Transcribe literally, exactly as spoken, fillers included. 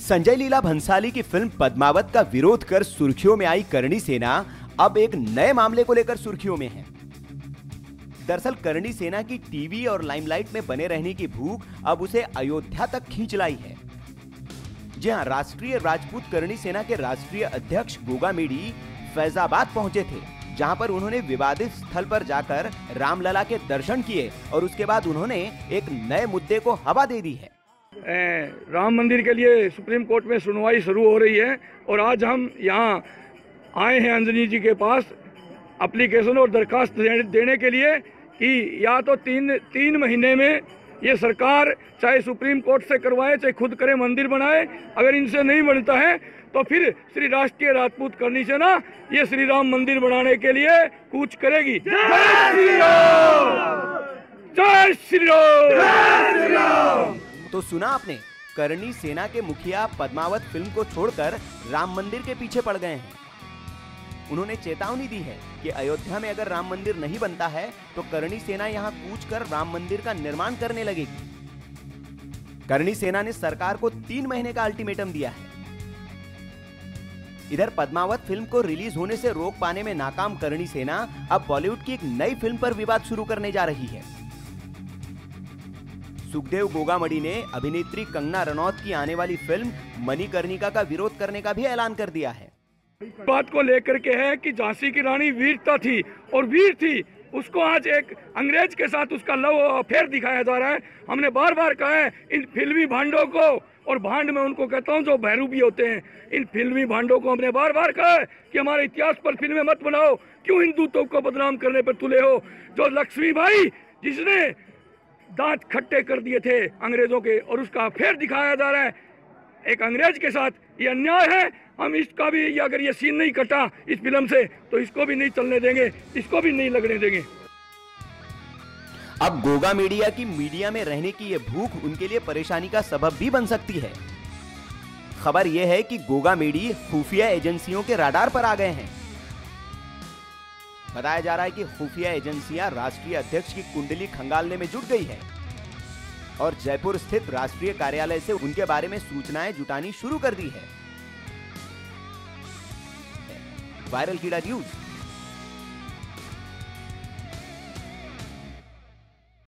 संजय लीला भंसाली की फिल्म पद्मावत का विरोध कर सुर्खियों में आई करणी सेना अब एक नए मामले को लेकर सुर्खियों में है। दरअसल करणी सेना की टीवी और लाइमलाइट में बने रहने की भूख अब उसे अयोध्या तक खींच लाई है। जी हां, राष्ट्रीय राजपूत करणी सेना के राष्ट्रीय अध्यक्ष गोगामेडी फैजाबाद पहुंचे थे, जहां पर उन्होंने विवादित स्थल पर जाकर रामलला के दर्शन किए और उसके बाद उन्होंने एक नए मुद्दे को हवा दे दी है। राम मंदिर के लिए सुप्रीम कोर्ट में सुनवाई शुरू हो रही है और आज हम यहाँ आए हैं अंजनी जी के पास एप्लीकेशन और दरखास्त देने के लिए कि या तो तीन तीन महीने में ये सरकार चाहे सुप्रीम कोर्ट से करवाए चाहे खुद करे मंदिर बनाए, अगर इनसे नहीं बनता है तो फिर श्री राष्ट्रीय राजपूत करनी सेना ये श्री राम मंदिर बनाने के लिए कूच करेगी। जय श्री राम, जय श्री राम। तो सुना आपने, करणी सेना के मुखिया पद्मावत फिल्म को छोड़कर राम मंदिर के पीछे पड़ गए हैं। उन्होंने चेतावनी दी है कि अयोध्या में अगर राम मंदिर नहीं बनता है तो करणी सेना यहां कूच कर राम मंदिर का निर्माण करने लगेगी। करणी सेना ने सरकार को तीन महीने का अल्टीमेटम दिया है। इधर पद्मावत फिल्म को रिलीज होने से रोक पाने में नाकाम करणी सेना अब बॉलीवुड की एक नई फिल्म पर विवाद शुरू करने जा रही है। सुखदेव गोगामडी ने अभिनेत्री कंगना रनौत की आने वाली फिल्म मणिकर्णिका का विरोध करने का भी ऐलान कर दिया है। बात को लेकर के है कि झांसी की रानी वीरता थी और वीर थी, उसको आज एक अंग्रेज के साथ उसका लव अफेयर दिखाया जा रहा है। हमने बार बार कहा है इन फिल्मी भांडों को, और भांड में उनको कहता हूँ जो भैरू भी होते हैं, इन फिल्मी भांडों को हमने बार बार कहा है कि हमारे इतिहास पर फिल्में मत बनाओ, क्यों हिंदुत्व को बदनाम करने पर तुले हो। जो लक्ष्मी बाई जिसने दांत खट्टे कर दिए थे अंग्रेजों के और उसका अफेयर दिखाया जा रहा है एक अंग्रेज के साथ, ये अन्याय है। हम इसका भी, अगर ये सीन नहीं कटा इस फिल्म से तो इसको भी नहीं चलने देंगे, इसको भी नहीं लगने देंगे। अब गोगा मीडिया की मीडिया में रहने की ये भूख उनके लिए परेशानी का सबब भी बन सकती है। खबर यह है कि गोगामेडी खुफिया एजेंसियों के राडार पर आ गए हैं। बताया जा रहा है कि खुफिया एजेंसियां राष्ट्रीय अध्यक्ष की कुंडली खंगालने में जुट गई है और जयपुर स्थित राष्ट्रीय कार्यालय से उनके बारे में सूचनाएं जुटानी शुरू कर दी है। वायरल कीड़ा न्यूज।